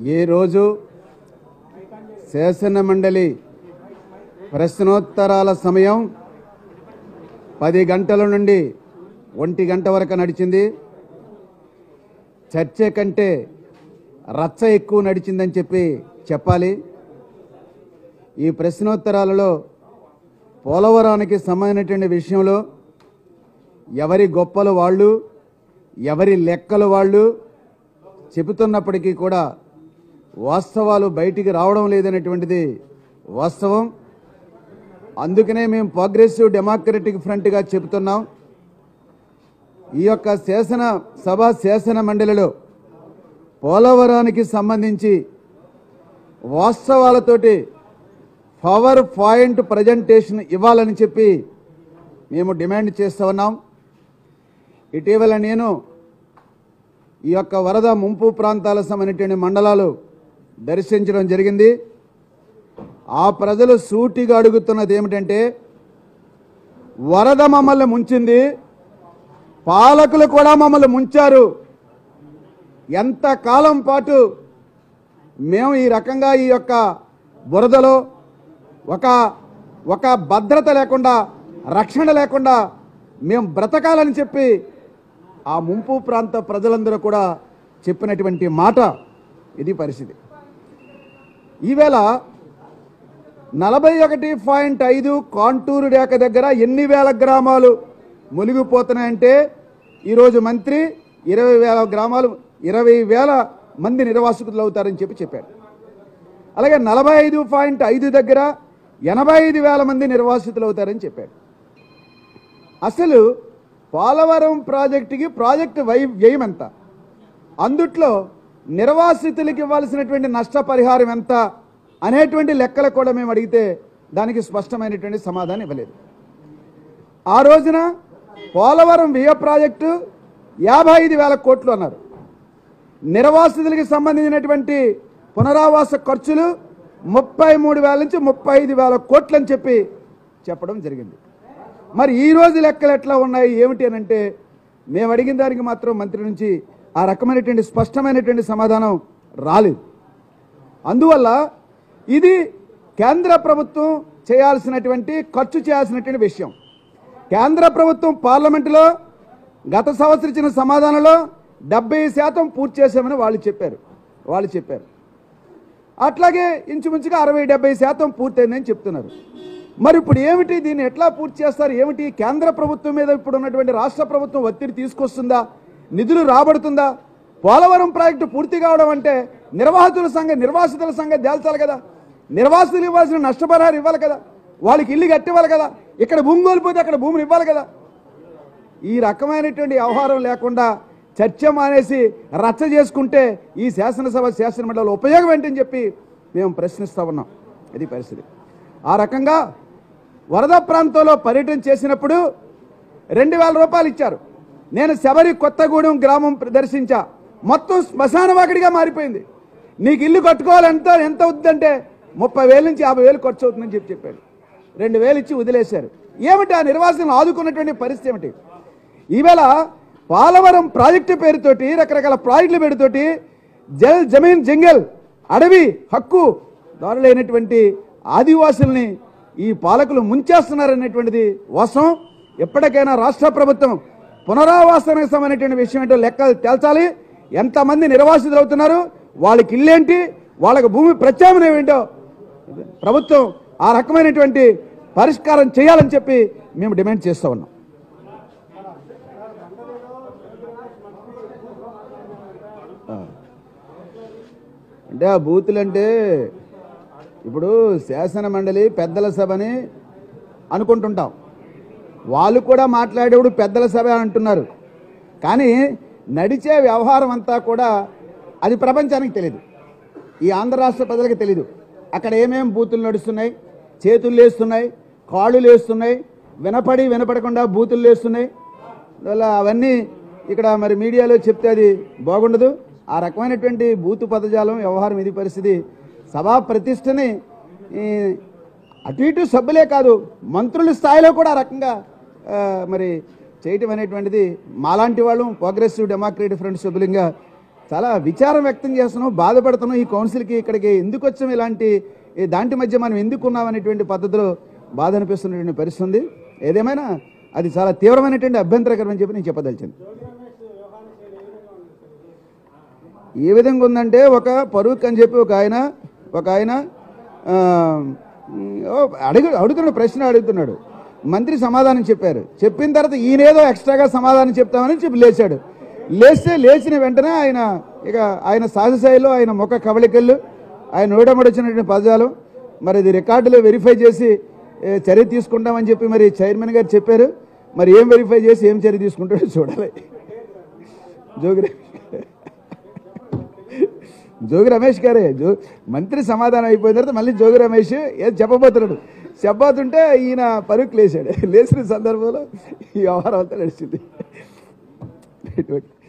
ఈ రోజు శాసన మండలి ప్రశ్నోత్తరాల సమయం 10 గంటల నుండి 1 గంట వరకు నడిచింది. చర్చ కంటే రచ్చ ఎక్కువ నడిచిందని చెప్పాలి. ఈ ప్రశ్నోత్తరాలలో పోలవరానికి సంబంధించిన విషయంలో ఎవరి గొప్పలు వాళ్ళు, ఎవరి లెక్కలు వాళ్ళు చెబుతున్నప్పటికీ కూడా వాస్తవాలు బయటికి రావడం లేదనేటువంటిది వాస్తవం. అందుకనే మేము ప్రోగ్రెసివ్ డెమోక్రటిక్ ఫ్రంట్గా చెబుతున్నాం. ఈ యొక్క శాసన మండలిలో పోలవరానికి సంబంధించి వాస్తవాలతోటి పవర్ పాయింట్ ప్రజెంటేషన్ ఇవ్వాలని చెప్పి మేము డిమాండ్ చేస్తూ ఉన్నాం. ఇటీవల నేను ఈ యొక్క వరద ముంపు ప్రాంతాలకు సంబంధించిన మండలాలు దర్శించడం జరిగింది. ఆ ప్రజలు సూటిగా అడుగుతున్నది ఏమిటంటే, వరద మమ్మల్ని ముంచింది, పాలకులు కూడా మమ్మల్ని ముంచారు. ఎంతకాలం పాటు మేము ఈ రకంగా ఈ యొక్క బురదలో ఒక భద్రత లేకుండా, రక్షణ లేకుండా మేము బ్రతకాలని చెప్పి ఆ ముంపు ప్రాంత ప్రజలందరూ కూడా చెప్పినటువంటి మాట. ఇది పరిస్థితి. ఈవేళ 41.5 కాంటూరు రేఖ దగ్గర ఎన్ని వేల గ్రామాలు మునిగిపోతున్నాయంటే, ఈరోజు మంత్రి 20,000 గ్రామాలు 20,000 మంది నిర్వాసితులు అవుతారని చెప్పారు. అలాగే 45.5 దగ్గర 85,000 మంది నిర్వాసితులు అవుతారని చెప్పారు. అసలు పోలవరం ప్రాజెక్టు వ్యయం ఎంత, అందుట్లో నిర్వాసితులకు ఇవ్వాల్సినటువంటి నష్టపరిహారం ఎంత అనేటువంటి లెక్కలు కూడా మేము అడిగితే దానికి స్పష్టమైనటువంటి సమాధానం ఇవ్వలేదు. ఆ రోజున పోలవరం వ్యయ ప్రాజెక్టు 55,000 కోట్లు అన్నారు. నిర్వాసితులకు సంబంధించినటువంటి పునరావాస ఖర్చులు 33,000 నుంచి 35,000 కోట్లు అని చెప్పడం జరిగింది. మరి ఈ రోజు లెక్కలు ఎట్లా ఉన్నాయి ఏమిటి అని అంటే, మేము అడిగిన దానికి మాత్రం మంత్రి నుంచి ఆ రకమైనటువంటి స్పష్టమైనటువంటి సమాధానం రాలేదు. అందువల్ల ఇది కేంద్ర ప్రభుత్వం చేయాల్సినటువంటి ఖర్చు చేయాల్సినటువంటి విషయం. కేంద్ర ప్రభుత్వం పార్లమెంటులో గత సంవత్సరం ఇచ్చిన సమాధానంలో 70% పూర్తి చేశామని వాళ్ళు చెప్పారు. అట్లాగే ఇంచుమించుగా 60-70% పూర్తయిందని చెప్తున్నారు. మరి ఇప్పుడు ఏమిటి, దీన్ని ఎట్లా పూర్తి చేస్తారు ఏమిటి? కేంద్ర ప్రభుత్వం మీద ఇప్పుడు ఉన్నటువంటి రాష్ట్ర ప్రభుత్వం ఒత్తిడి తీసుకొస్తుందా, నిధులు రాబడుతుందా? పోలవరం ప్రాజెక్టు పూర్తి కావడం అంటే నిర్వాసితుల సంగతి తేల్చాలి కదా, నిర్వాసితులు ఇవ్వాల్సిన నష్టపరిహారం ఇవ్వాలి కదా, వాళ్ళకి ఇల్లు కట్టివ్వాలి కదా, ఇక్కడ భూమి కోల్పోతే అక్కడ భూమిని ఇవ్వాలి కదా. ఈ రకమైనటువంటి వ్యవహారం లేకుండా చర్చ మానేసి రచ్చ చేసుకుంటే ఈ శాసనమండలిలో ఉపయోగం ఏంటని చెప్పి మేము ప్రశ్నిస్తూ ఉన్నాం. ఇది పరిస్థితి. ఆ రకంగా వరద ప్రాంతంలో పర్యటన చేసినప్పుడు 2,000 రూపాయలు ఇచ్చారు. నేను శబరి కొత్తగూడెం గ్రామం దర్శించా, మొత్తం శ్మశాన వాకిడిగా మారిపోయింది. నీకు ఇల్లు కట్టుకోవాలంటే ఎంత అవుతుందంటే 30,000 నుంచి 50,000 ఖర్చు అవుతుందని చెప్పాడు. 2,000 ఇచ్చి వదిలేశారు. ఏమిటి ఆ నిర్వాసనలు ఆదుకున్నటువంటి పరిస్థితి ఏమిటి? ఈవేళ పోలవరం ప్రాజెక్టు పేరుతోటి రకరకాల ప్రాజెక్టుల పేరుతోటి జమీన్ జంగల్ అడవి హక్కు దారులైనటువంటి ఆదివాసుల్ని ఈ పాలకులు ముంచేస్తున్నారనేటువంటిది వాస్తవం. ఎప్పటికైనా రాష్ట్ర ప్రభుత్వం పునరావాసానికి సంబంధించిన విషయం ఏంటో లెక్కలు తేల్చాలి. ఎంతమంది నిర్వాసితులు అవుతున్నారు, వాళ్ళకి ఇల్లేంటి, వాళ్ళకి భూమి ప్రత్యామ్నాయం ఏంటో ప్రభుత్వం ఆ రకమైనటువంటి పరిష్కారం చేయాలని చెప్పి మేము డిమాండ్ చేస్తూ ఉన్నాం. అంటే ఆ బూతులంటే ఇప్పుడు శాసన మండలి పెద్దల సభని అనుకుంటుంటాం, వాళ్ళు కూడా మాట్లాడేప్పుడు పెద్దల సభ అంటున్నారు. కానీ నడిచే వ్యవహారం అంతా కూడా అది ప్రపంచానికి తెలియదు, ఈ ఆంధ్ర రాష్ట్ర ప్రజలకు తెలియదు. అక్కడ ఏమేం బూతులు నడుస్తున్నాయి, చేతులు లేస్తున్నాయి, కాళ్ళు లేస్తున్నాయి, వినపడకుండా బూతులు లేస్తున్నాయి. అందువల్ల అవన్నీ ఇక్కడ మరి మీడియాలో చెప్తే అది బాగుండదు. ఆ రకమైనటువంటి బూతు పదజాలం వ్యవహారం ఇది పరిస్థితి. సభా ప్రతిష్టని అటు ఇటు సభ్యులే కాదు మంత్రుల స్థాయిలో కూడా ఆ రకంగా మరి చేయటం అనేటువంటిది మాలాంటి వాళ్ళు ప్రోగ్రెసివ్ డెమోక్రటిక్ ఫ్రంట్ సభ్యులంగా చాలా విచారం వ్యక్తం చేస్తున్నాం, బాధపడుతున్నాం. ఈ కౌన్సిల్కి ఇక్కడికి ఎందుకు వచ్చాం, ఇలాంటి దాంటి మధ్య మనం ఎందుకు ఉన్నాం అనేటువంటి పద్ధతిలో బాధ అనిపిస్తున్నటువంటి పరిస్థితి ఉంది. ఏదేమైనా అది చాలా తీవ్రమైనటువంటి అభ్యంతరకరం అని చెప్పి నేను చెప్పదలిచింది. ఏ విధంగా ఉందంటే, ఒక పరుక్ అని చెప్పి ఒక ఆయన అడుగుతున్నాడు, ప్రశ్న అడుగుతున్నాడు. మంత్రి సమాధానం చెప్పారు. చెప్పిన తర్వాత ఈయనేదో ఎక్స్ట్రాగా సమాధానం చెప్తామని చెప్పి లేచాడు. లేచిన వెంటనే ఆయన సహజశైలిలో ఆయన ముఖ కవళికలు, ఆయన నోటమడొచ్చినటువంటి పదజాలం, మరి ఇది రికార్డులో వెరిఫై చేసి చర్య తీసుకుంటామని చెప్పి మరి చైర్మన్ గారు చెప్పారు. మరి ఏం వెరిఫై చేసి ఏం చర్య తీసుకుంటాడో చూడాలి. జోగి రమేష్ గారే మంత్రి సమాధానం అయిపోయిన తర్వాత మళ్ళీ జోగి రమేష్ ఏం చెప్పబోతుంటే ఈయన పరుకు లేచాడు. లేచిన సందర్భంలో ఈ వ్యవహారం అంతా నడిచింది.